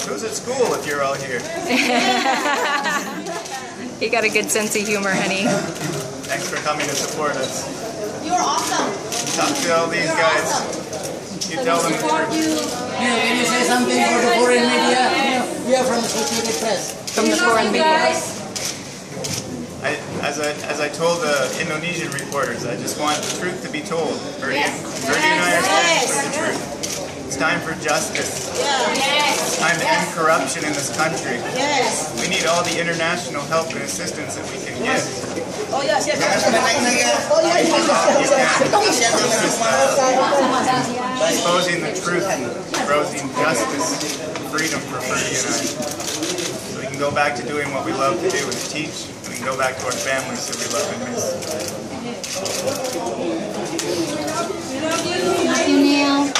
Who's at school if you're all here? You got a good sense of humor, honey. Thanks for coming to support us. You're awesome. Talk to all these guys. You tell them the truth. Can you say something for the foreign media? We are from the Associated Press. From the foreign media. As I told the Indonesian reporters, I just want the truth to be told. Bertie and I are standing for the truth. It's time for justice. It's time to end corruption in this country. We need all the international help and assistance that we can get. Exposing the truth and exposing justice and freedom for Bertie and I. So we can go back to doing what we love to do and teach. We can go back to our families that we love and miss. Thank you, Neil.